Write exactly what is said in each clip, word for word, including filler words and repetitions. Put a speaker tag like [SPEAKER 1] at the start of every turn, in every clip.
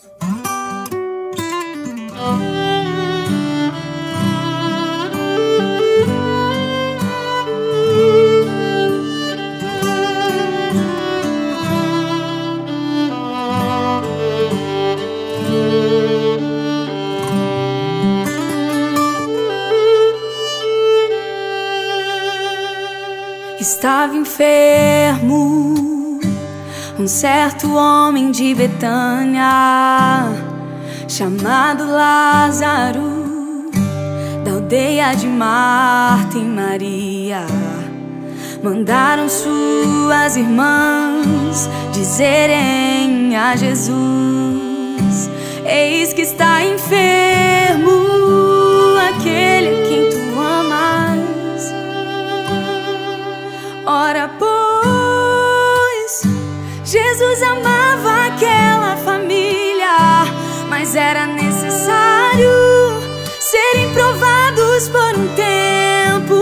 [SPEAKER 1] Estava enfermo um certo homem de Betânia, chamado Lázaro, da aldeia de Marta e Maria. Mandaram suas irmãs dizerem a Jesus: eis que está enfermo aquele a quem tu amas. Ora, pois, Jesus amava aquela família, mas era necessário serem provados por um tempo.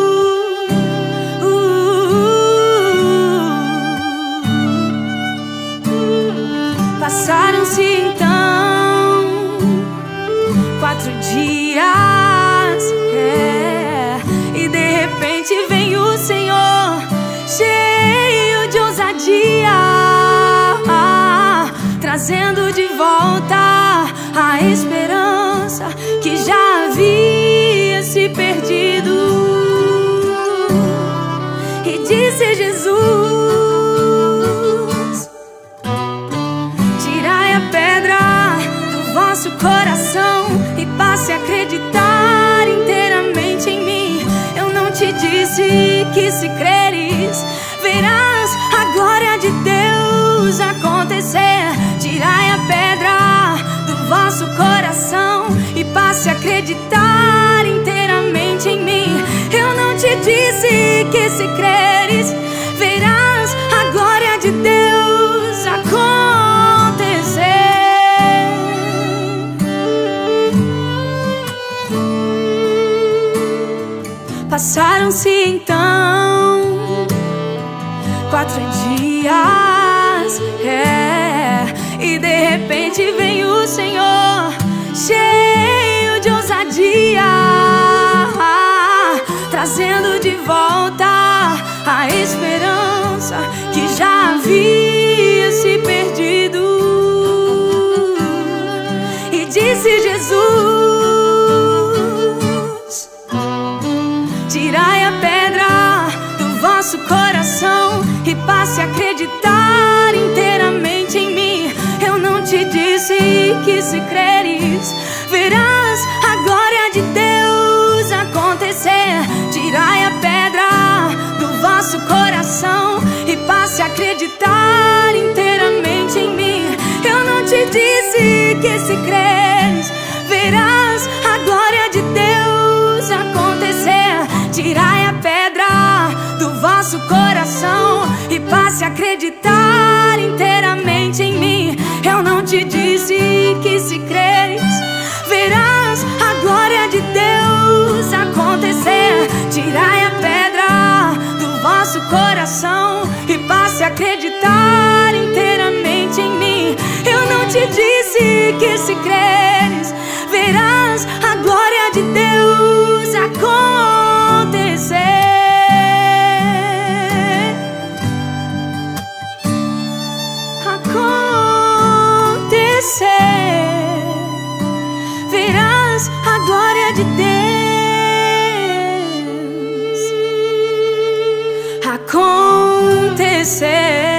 [SPEAKER 1] Passaram-se então quatro dias, é, e de repente vem o Senhor, cheio de ousadia, trazendo de volta a esperança que já havia se perdido. E disse Jesus: tirai a pedra do vosso coração e passe a acreditar inteiramente em mim. Eu não te disse que, se creres, verás a glória de Deus acontecer. Tirai a pedra do vosso coração e passe a acreditar inteiramente em mim. Eu não te disse que, se creres, verás a glória de Deus acontecer. Passaram-se então quatro dias, é, e de repente vem o Senhor, cheio de ousadia, trazendo de volta a esperança que já havia se perdido. E disse Jesus: tirai a pedra do vosso coração e passe a acreditar inteiramente em mim. Eu não te disse que, se creres, verás a glória de Deus acontecer. Tirai a pedra do vosso coração e passe a acreditar inteiramente em mim. Eu não te disse que, se creres, verás a glória de Deus acontecer. Tirai a pedra do vosso coração e passe a acreditar inteiramente em mim. Eu não te disse que, se creres, verás a glória de Deus acontecer. Tirai a pedra do vosso coração e passe a acreditar inteiramente em mim. Eu não te disse que, se creres, verás a glória de Deus acontecer. Verás a glória de Deus acontecer.